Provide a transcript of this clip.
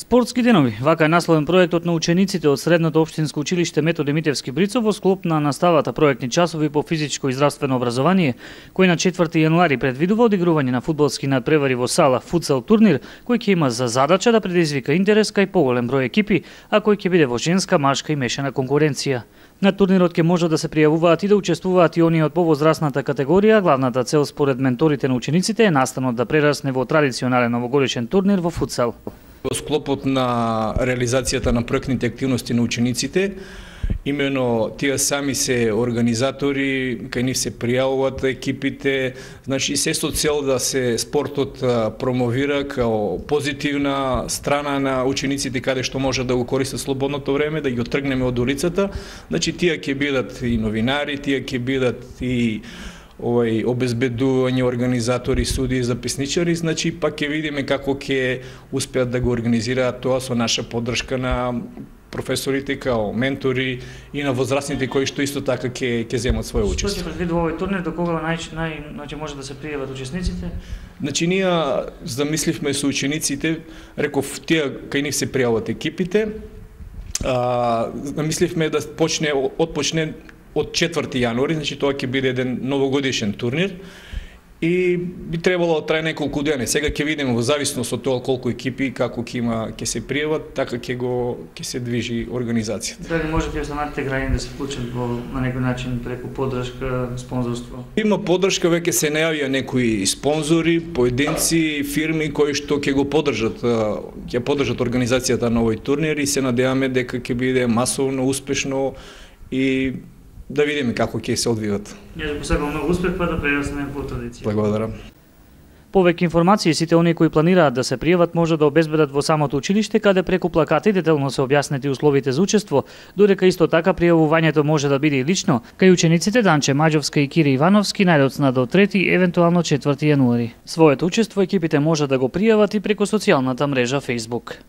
Спортски денови, вака е насловен проектот на учениците од Средното општинско училиште Методи Митевски Брицо во склоп на наставата проектни часови по физичко и здравствено образование, кој на 4 јануари предвидува одигрување на фудбалски надпревари во сала футсал турнир, кој ќе има за задача да предизвика интерес кај поголем број екипи, а кој ќе биде во женска, машка и мешана конкуренција. На турнирот ќе може да се пријавуваат и да учествуваат и оние од повозрастната категорија. Главната цел според менторите на учениците е настанот да прерасне во традиционален новогодишен турнир во футсал. Во склопот на реализацијата на проектните активности на учениците, имено тие сами се организатори, кај нив се пријавуваат екипите, значи се со цел да се спортот промовира као позитивна страна на учениците, каде што може да го користат слободното време, да ги оттргнеме од улицата. Значи тие ќе бидат и новинари, тие ќе бидат и обезбедување, организатори, судии, записничари, значи пак ќе видиме како ќе успеат да го организираат тоа со наша поддршка на професорите као ментори и на возрастните кои што исто така ќе земат своје учество. Што ќе предвидува овој турнир, до кога може да се пријават учесниците? Значи ние замисливме со учениците, реков тие кај нив се пријават екипите, замисливме да отпочне од 4 јануари, значи тоа ќе биде еден новогодишен турнир и би требало да трае неколку дена. Сега ќе видиме во зависност од тоа колку екипи како ќе се пријават, така ќе се движи организацијата. Дали можете останатите граѓани да се вклучат на некој начин преку поддршка, спонзорство? Има поддршка, веќе се најавија некои спонзори, поединци, фирми кои што ќе го поддржат, ќе поддржат организацијата на овој турнир и се надеваме дека ќе биде масовно, успешно и да видиме како ќе се одвиват. Ја ви посакувам многу успех, па да прерасне во традиција. Благодарам. Повеќе информации сите оние кои планираат да се пријават може да обезбедат во самото училиште, каде преку плакати детално се објаснети условите за учество, додека исто така пријавувањето може да биде и лично, кај учениците Данче Маđовска и Кири Ивановски најдоцна до 3, евентуално 4 јануари. Своето учество екипите може да го пријават и преку социјалната мрежа Facebook.